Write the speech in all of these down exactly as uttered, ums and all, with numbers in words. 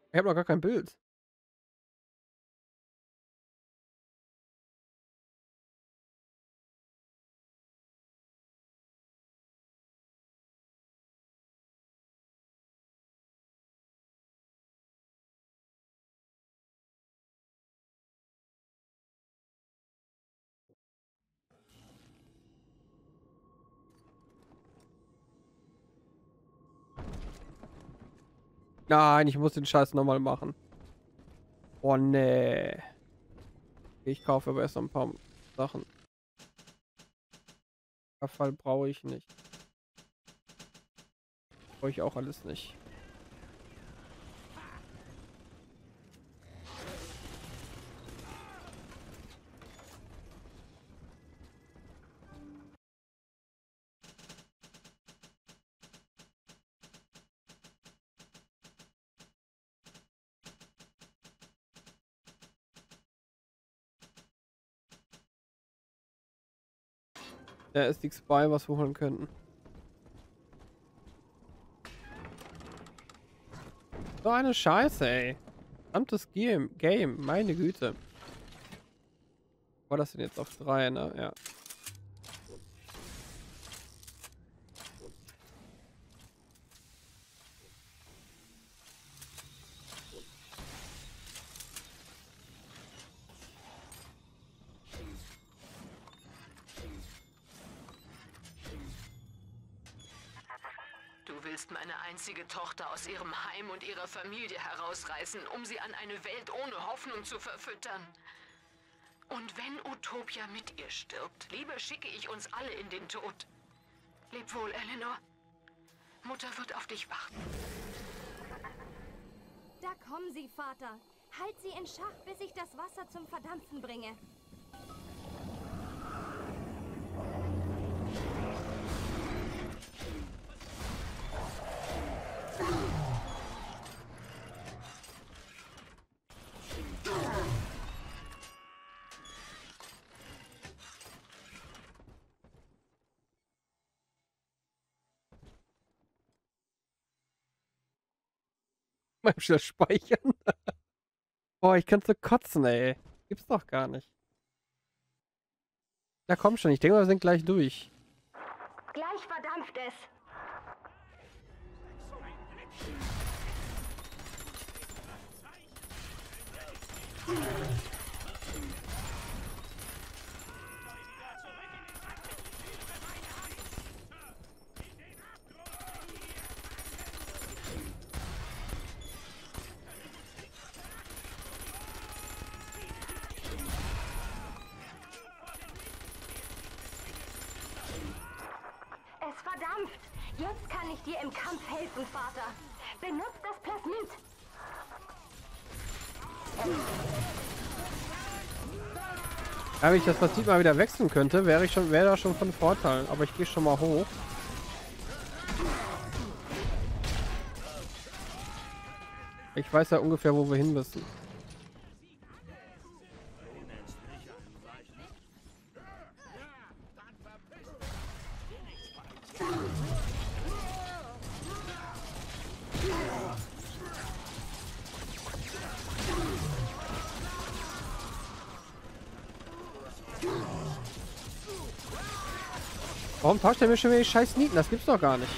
Ich habe noch gar kein Bild. Nein, ich muss den Scheiß noch mal machen. Oh, ne. Ich kaufe aber erst noch ein paar Sachen. Abfall brauche ich nicht. Brauche ich auch alles nicht. Da ist nichts bei, was wir holen könnten. So eine Scheiße, ey. Verdammtes Game, Game, meine Güte. War das denn jetzt auf drei, ne? Ja. Du willst meine einzige Tochter aus ihrem Heim und ihrer Familie herausreißen, um sie an eine Welt ohne Hoffnung zu verfüttern. Und wenn Utopia mit ihr stirbt, lieber schicke ich uns alle in den Tod. Leb wohl, Eleanor. Mutter wird auf dich warten. Da kommen sie, Vater. Halt sie in Schach, bis ich das Wasser zum Verdampfen bringe. Mal schnell speichern. Boah, ich könnte so kotzen, ey. Gibt's doch gar nicht. Ja, komm schon. Ich denke, wir sind gleich durch. Gleich verdampft es. Es verdampft. Jetzt kann ich dir im Kampf helfen, Vater. Benutzt das Plasmid. Ja, wenn ich das Prinzip mal wieder wechseln könnte, wäre ich schon, wäre das schon von Vorteil. Aber ich gehe schon mal hoch. Ich weiß ja ungefähr, wo wir hin müssen. Warum tauscht er mir schon wieder die scheiß Nieten? Das gibt's doch gar nicht.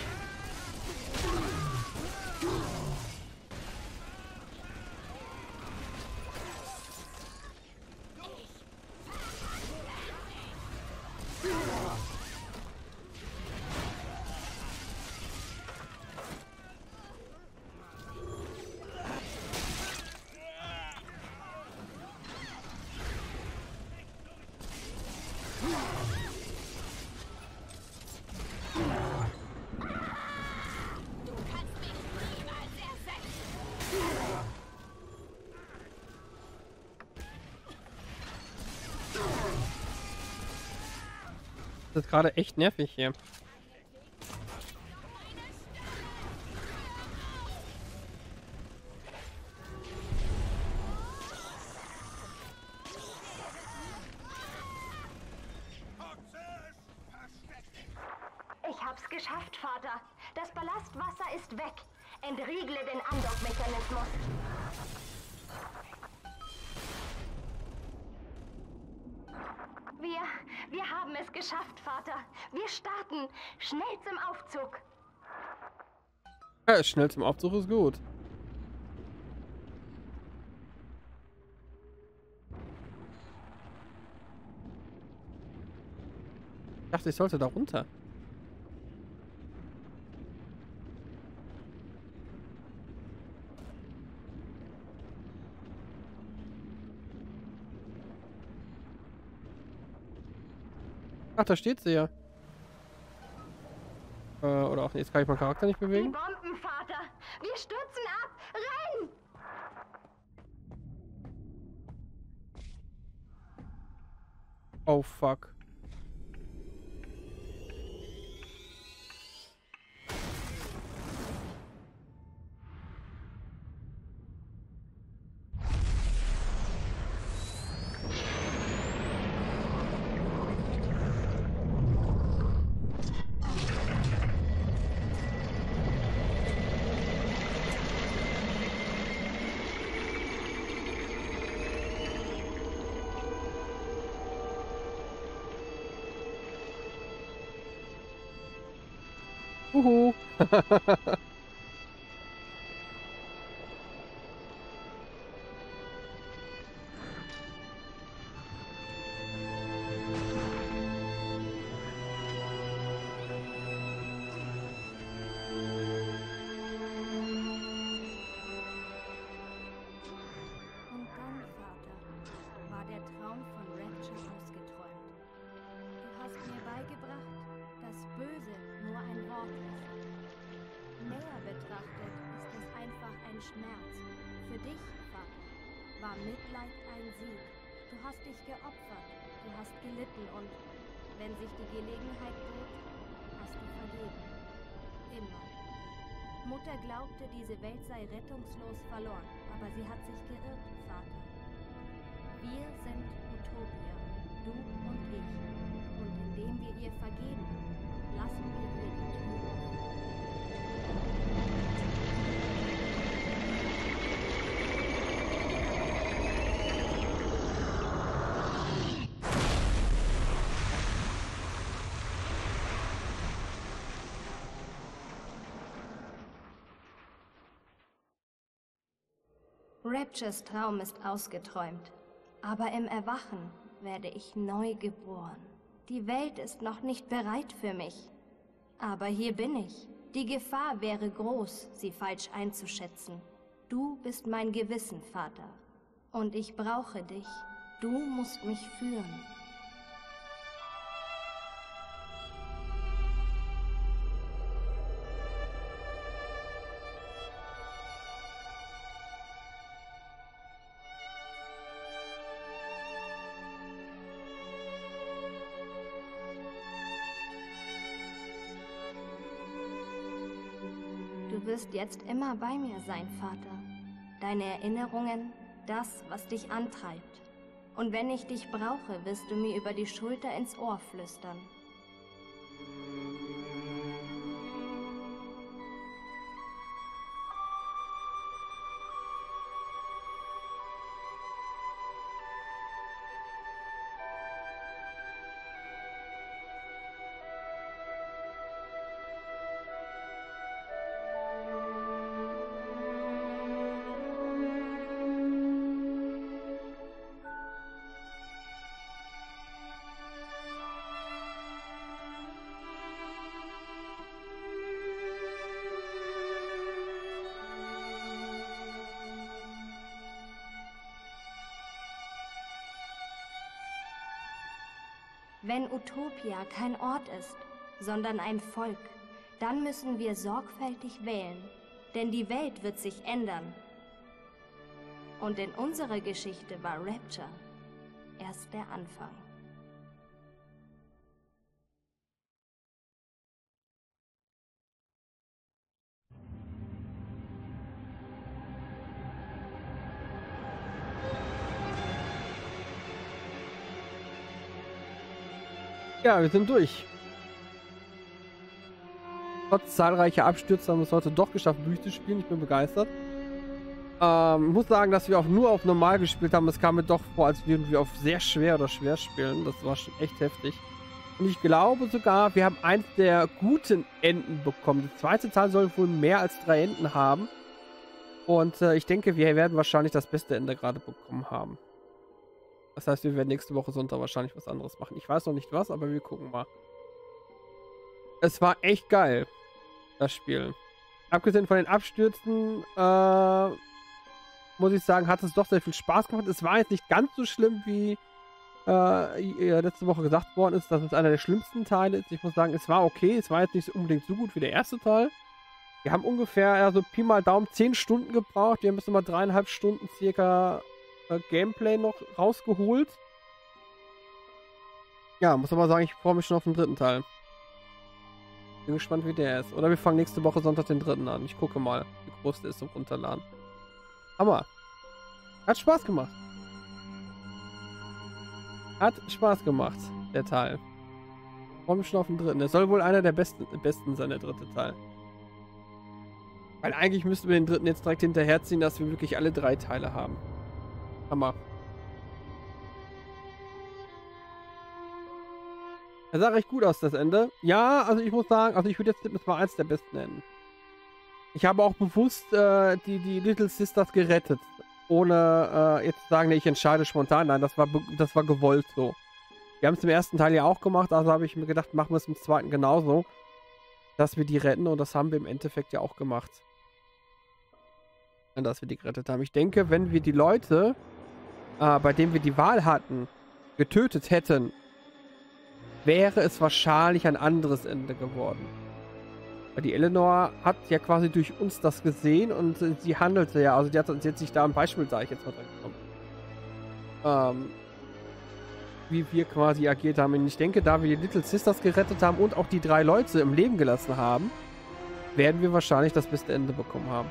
Das ist gerade echt nervig hier. Ich hab's geschafft, Vater. Das Ballastwasser ist weg. Entriegle den Andockmechanismus. Wir haben es geschafft, Vater. Wir starten. Schnell zum Aufzug. Ja, schnell zum Aufzug ist gut. Ich dachte, ich sollte da runter. Ach, da steht sie ja. Äh, oder auch, jetzt kann ich meinen Charakter nicht Die bewegen. Bomben, Vater. Wir stürzen ab. Renn! Oh, fuck. Uhu. Und dann, Vater, war der Traum von Rapture ausgeträumt. Du hast mir beigebracht, dass Böse nur ein Wort ist. Näher betrachtet ist es einfach ein Schmerz. Für dich, Vater, war Mitleid ein Sieg. Du hast dich geopfert, du hast gelitten und, wenn sich die Gelegenheit bot, hast du vergeben. Immer. Mutter glaubte, diese Welt sei rettungslos verloren, aber sie hat sich geirrt, Vater. Wir sind Utopia, du und ich. Und indem wir ihr vergeben, lassen wir ihr die Tür offen. Raptures Traum ist ausgeträumt, aber im Erwachen werde ich neu geboren. Die Welt ist noch nicht bereit für mich, aber hier bin ich. Die Gefahr wäre groß, sie falsch einzuschätzen. Du bist mein Gewissen, Vater, und ich brauche dich. Du musst mich führen. Du wirst jetzt immer bei mir sein, Vater. Deine Erinnerungen, das, was dich antreibt. Und wenn ich dich brauche, wirst du mir über die Schulter ins Ohr flüstern. Wenn Utopia kein Ort ist, sondern ein Volk, dann müssen wir sorgfältig wählen, denn die Welt wird sich ändern. Und in unserer Geschichte war Rapture erst der Anfang. Ja, wir sind durch. Trotz zahlreicher Abstürze haben wir es heute doch geschafft, durchzuspielen. Ich bin begeistert. Ähm, muss sagen, dass wir auch nur auf normal gespielt haben. Es kam mir doch vor, als würden wir auf sehr schwer oder schwer spielen. Das war schon echt heftig. Und ich glaube sogar, wir haben eins der guten Enden bekommen. Der zweite Teil soll wohl mehr als drei Enden haben. Und äh, ich denke, wir werden wahrscheinlich das beste Ende gerade bekommen haben. Das heißt, wir werden nächste Woche Sonntag wahrscheinlich was anderes machen. Ich weiß noch nicht was, aber wir gucken mal. Es war echt geil, das Spiel. Abgesehen von den Abstürzen, äh, muss ich sagen, hat es doch sehr viel Spaß gemacht. Es war jetzt nicht ganz so schlimm, wie äh, letzte Woche gesagt worden ist, dass es einer der schlimmsten Teile ist. Ich muss sagen, es war okay. Es war jetzt nicht unbedingt so gut wie der erste Teil. Wir haben ungefähr, ja, so Pi mal Daumen, zehn Stunden gebraucht. Wir haben bis immer dreieinhalb Stunden circa äh, Gameplay noch rausgeholt. Ja, muss aber sagen, ich freue mich schon auf den dritten Teil. Bin gespannt, wie der ist. Oder wir fangen nächste Woche Sonntag den dritten an. Ich gucke mal, wie groß der ist zum Runterladen. Hammer. Hat Spaß gemacht. Hat Spaß gemacht, der Teil. Ich freue mich schon auf den dritten. Der soll wohl einer der besten, besten sein, der dritte Teil. Weil eigentlich müssten wir den dritten jetzt direkt hinterherziehen, dass wir wirklich alle drei Teile haben. Hammer. Er sah recht gut aus, das Ende. Ja, also ich muss sagen, also ich würde jetzt tippen, es war eins der besten Enden. Ich habe auch bewusst äh, die, die Little Sisters gerettet. Ohne äh, jetzt zu sagen, nee, ich entscheide spontan. Nein, das war, das war gewollt so. Wir haben es im ersten Teil ja auch gemacht, also habe ich mir gedacht, machen wir es im zweiten genauso. Dass wir die retten und das haben wir im Endeffekt ja auch gemacht. Und dass wir die gerettet haben. Ich denke, wenn wir die Leute, äh, bei denen wir die Wahl hatten, getötet hätten, wäre es wahrscheinlich ein anderes Ende geworden. Weil die Eleanor hat ja quasi durch uns das gesehen und äh, sie handelte ja, also die hat, sie hat sich da ein Beispiel, sage ich jetzt mal, genommen. Ähm, wie wir quasi agiert haben. Und ich denke, da wir die Little Sisters gerettet haben und auch die drei Leute im Leben gelassen haben, werden wir wahrscheinlich das beste Ende bekommen haben.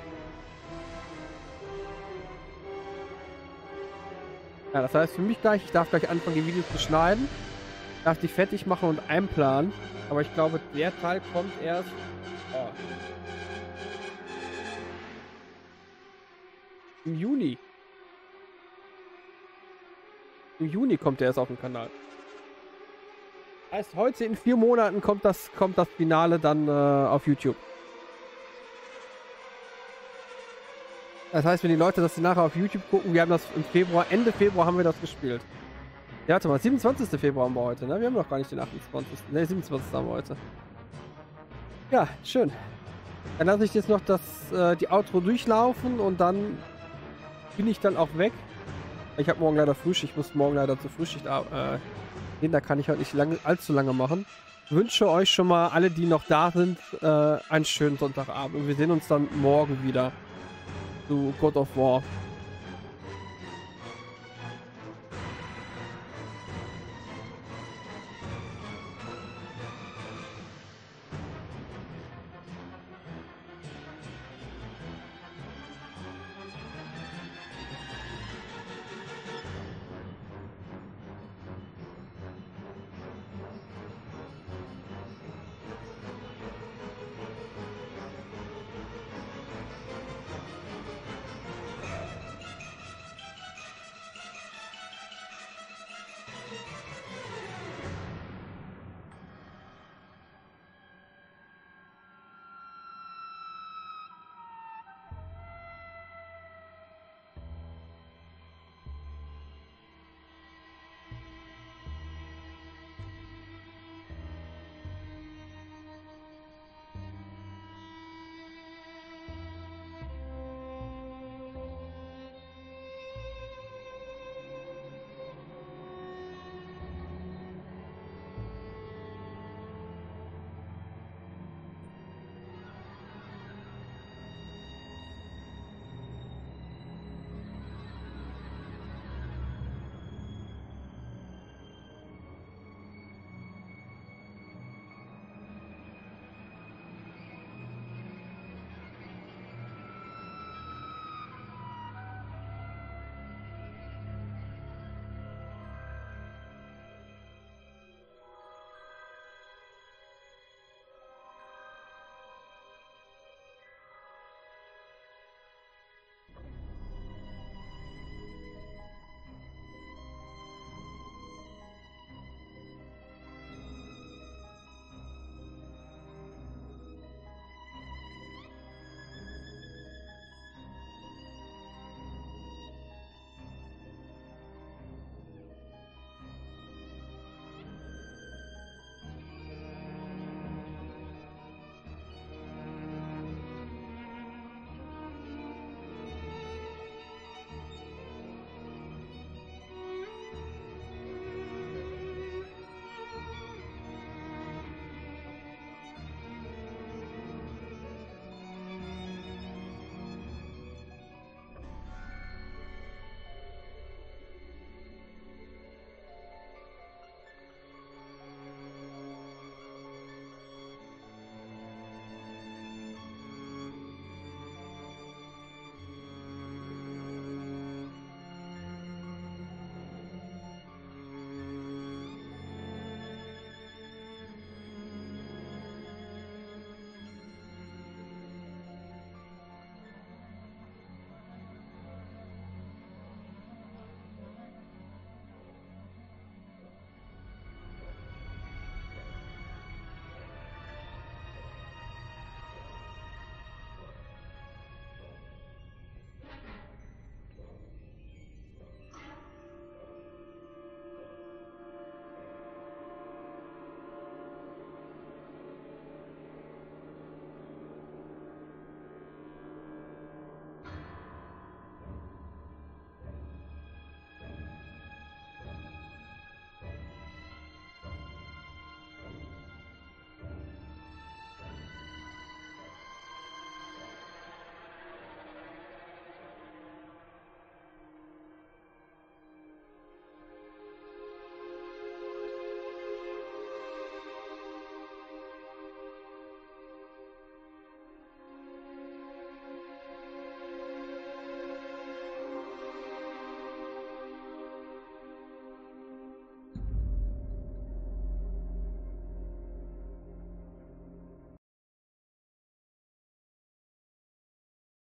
Ja, das heißt für mich gleich, ich darf gleich anfangen, die Videos zu schneiden. Darf die fertig machen und einplanen. Aber ich glaube, der Teil kommt erst... Oh. Im Juni. Im Juni kommt der erst auf den Kanal. Heißt, heute in vier Monaten kommt das, kommt das Finale dann äh, auf YouTube. Das heißt, wenn die Leute das nachher auf YouTube gucken, wir haben das im Februar, Ende Februar haben wir das gespielt. Ja, warte mal, siebenundzwanzigsten Februar haben wir heute, ne? Wir haben noch gar nicht den achtundzwanzigsten Ne, siebenundzwanzigsten haben wir heute. Ja, schön. Dann lasse ich jetzt noch das, äh, die Outro durchlaufen und dann bin ich dann auch weg. Ich habe morgen leider Frühschicht, ich muss morgen leider zur Frühschicht äh, gehen, da kann ich heute nicht lange, allzu lange machen. Ich wünsche euch schon mal, alle, die noch da sind, äh, einen schönen Sonntagabend und wir sehen uns dann morgen wieder zu God of War.